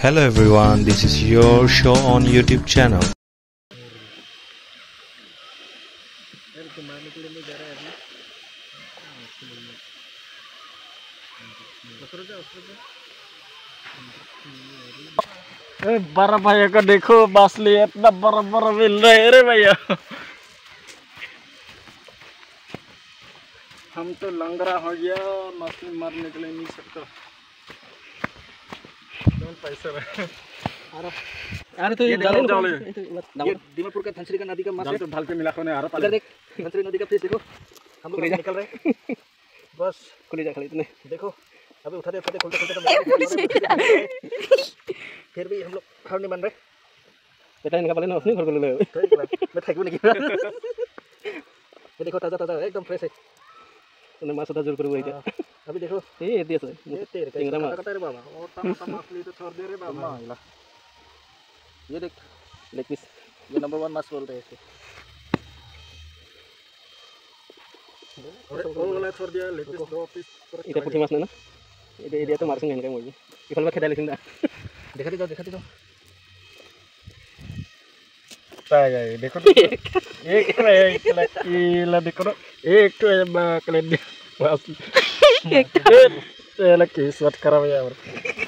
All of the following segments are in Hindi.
Hello everyone, this is your show on YouTube channel. बड़ा भैया को देखो बासली इतना बड़ा बड़ा मिल रहा है रे भैया। हम तो लंगड़ा हो गया, मछली मारने के लिए नहीं सकता। पैसे अरे तो ये दीमापुर का धनसरी का नदी का माछ तो ढाल के मिला खोने आ रहा था। देख धनसरी नदी का फिश देखो, हम लोग निकल रहे हैं। बस खुली जा खाली इतने देखो अभी उठाते उठाते खोलते खोलते फिर भी हम लोग हार नहीं बन रहे। बेटा इनका पहले ना उसने घर को ले लो मैं थक भी नहीं किया। ये देखो ताजा ताजा एकदम फ्रेश है। तूने माछ उठा जोर कर हुआ है। अभी देखो ये दिया से ये तेरे का टिंगरा मार कटा रे बाबा और टमाटर मछली तो छोड़ दे रे बाबा। ये देख लेग पीस ये नंबर 1 माछ बोलते हैं इसे। और वाला छोड़ दिया लेग पीस 2 पीस इधर पुठी माछ ना ये तो मार संग इनका मोई इफल में खेदा लेकिन दिखाते जाओ ताया ये देखो एक ला देखो एक तो कलेंडी बस चला केस वट करा भैया। और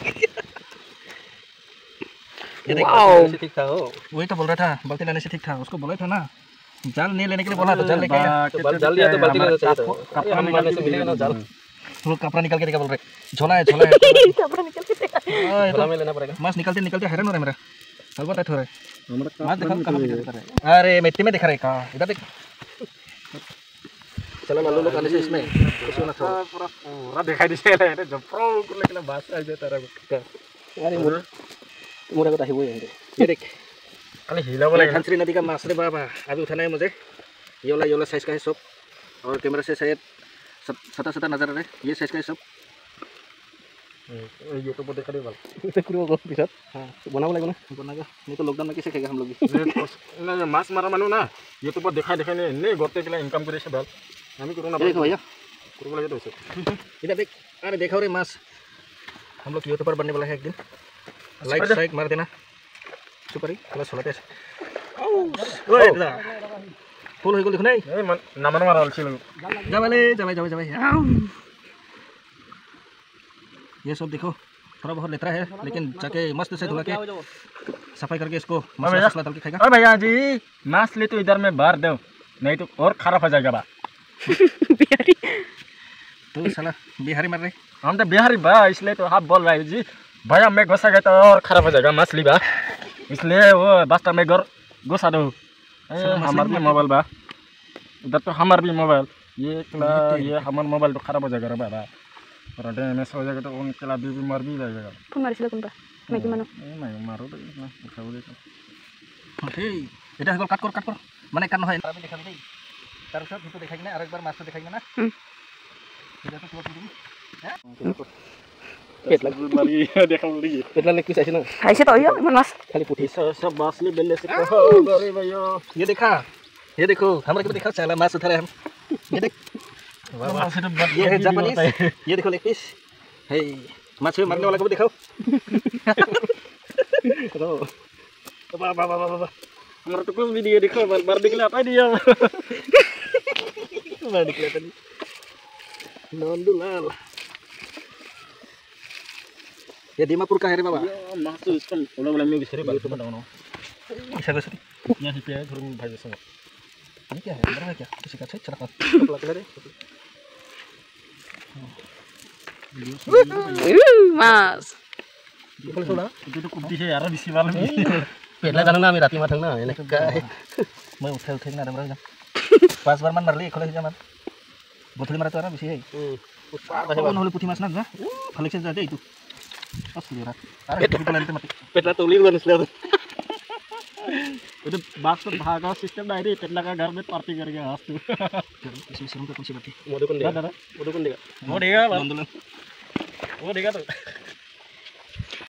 ये देखो ठीक था हो, वही तो बोल रहा था बाल्टी लाने से ठीक था। उसको बोला था ना जाल नहीं लेने के लिए बोला तो जाल लेके आया। तो जाल लिया तो बाल्टी लेना चाहिए। कपड़ा मारने से मिलेगा ना जाल। तुम लोग कपड़ा निकाल के देखा बोल रहे झोला है कपड़ा निकल के देखा झोला में लेना पड़ेगा। माछ निकलते निकलते हैरान हो रहा है मेरा हलवा टाइट हो रहा है। माछ देखो कहाँ पे दिखा रहा है। अरे मिट्टी में दिखा रहा है कहाँ इधर देख। चलो मालूम लोग आने से इसमें कुछ ना था पूरा दिखाई दे रहा है जब प्रो को लेके बात आ जाता है। अरे मोरा को ताही वो है ये देख खाली हिला बोला धनसरी नदी का माछ रे बाबा। अभी उठाना है मुझे। ये वाला साइज का है सब और कैमरा से शायद सता नजर आ रहा है। ये साइज का है सब यूट्यूब पर देखा दे वाला इसे करो को पिसत हां बनाओ लगो ना बनागा नहीं तो लॉकडाउन में कैसे खाएगा हम लोग भी। ना माछ मारा मानो ना यूट्यूब पर देखा नहीं गोते के लिए इनकम करे से डाल हम ही करो ना देखो भैया करो लगे तो इधर देख। अरे देखो रे माछ हम लोग यूट्यूबर बनने वाला है एक दिन। लाइक मार देना सुपर ही थोड़ा सोलाते ओए दादा फुल हो गयो देखो नहीं नमन मारल छिल जा भाई ये सब देखो थोड़ा बहुत लेता है लेकिन जाके मस्त से धुला के सफाई करके इसको मसाला डाल के खाएगा। अरे भैया जी माछ ले तो इधर में भर दो नहीं तो और खराब हो जाएगा बा। बिहारी तो साला बिहारी मार रहे हम तो बिहारी बा इसलिए तो आप बोल रहे जी भैया मैं घुसा गया तो और खराब हो जाएगा मछली बा इसलिए वो वास्तव में घुसा दो। हमारे भी मोबाइल बा इधर तो हमारे भी मोबाइल ये हमारा मोबाइल तो खराब हो जाएगा रे बाबा और डैमेज हो जाएगा तो उनके लिए भी मर भी जाएगा। फोन मारिছিল কোনবা নাকি মানো नहीं मारो तो ना उठाओ दे हे এটা হল কাট কর মানে কাট নহয় আমি দেখাম দেই তার পিছত ভিডিও দেখাই না আরেকবার মাছটো দেখাই না এটা তো কি হ্যাঁ पेट लग मारी देखा लगी पेट लग किस ऐसे ना खाइसे तो यो मन मास खाली पुठी सब बासली बेले से अरे भैया ये देखा ये देखो हमारे को दिखाओ चला माछ उठा रहे हम ये देख ये है जापानीज ये देखो लेग पीस हे माछ मारने वाला को दिखाओ। बाबा हमारा तो कुछ भी नहीं दिखा मार निकले आता ही नहीं मार निकले तनी नंदुलाल ये दीमापुर का है रे बाबा। माछ तो इसका ओला में बिसरे बात तो बताओ ना ऐसा कैसे यहां पे है घर में भाई संग ये क्या है अंदर है क्या किसी का छे चला लग रे मास बोल सोना itu tuh kubdi है यार बिसी वाला में पेटला जानो ना मैं राती माथंग ना एने का मैं उठे ना रम 5 बार मान मारली खोले जमान बोतल मारा तो ना बिसी है कौन होले पुठी माछ ना खाली से जाते itu असली रा अरे पेट लाने मत पेटला तोली बन इसलिए itu बात तो भागा सिस्टम नहीं रे पेटला का घर में पार्टी कर गया आज तू इसमें शुरू का कौन सी बात है मोदो कौन देगा वो देगा वो देगा तो